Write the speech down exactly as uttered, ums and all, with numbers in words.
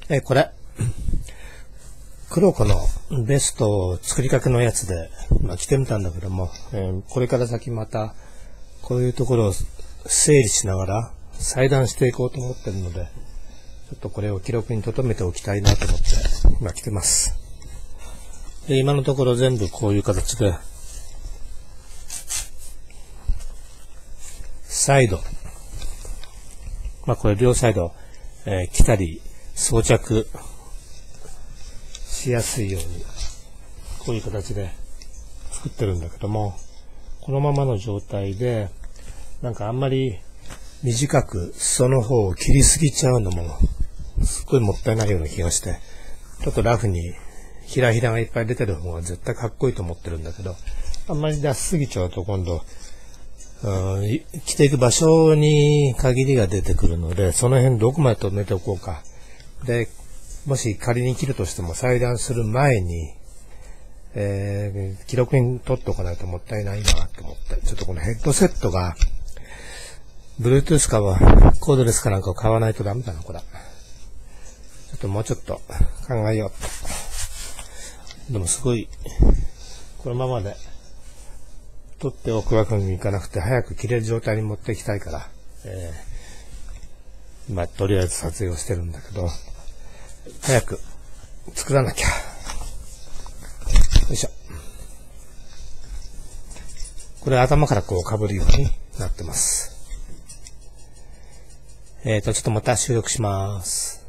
え、これ、黒子のベストを作りかけのやつで、今着てみたんだけども、えー、これから先また、こういうところを整理しながら裁断していこうと思ってるので、ちょっとこれを記録に留めておきたいなと思って、今着てます。で、今のところ全部こういう形で、サイド、まあこれ両サイド、えー、着たり装着しやすいように、こういう形で作ってるんだけども、このままの状態で、なんかあんまり短く裾の方を切りすぎちゃうのも、すっごいもったいないような気がして、ちょっとラフにひらひらがいっぱい出てる方が絶対かっこいいと思ってるんだけど、あんまり出しすぎちゃうと今度、うん、着ていく場所に限りが出てくるので、その辺どこまで止めておこうか。で、もし仮に切るとしても裁断する前に、えー、記録に取っておかないともったいないなと思って、ちょっとこのヘッドセットが、Bluetooth かはコードレスかなんかを買わないとダメだな、これ。ちょっともうちょっと考えよう。でもすごい、このままで取っておくわけにいかなくて、早く切れる状態に持っていきたいから、えー、まあ、とりあえず撮影をしてるんだけど、早く作らなきゃ。よいしょ。これ頭からこう被るようになってます。えーと、ちょっとまた収録します。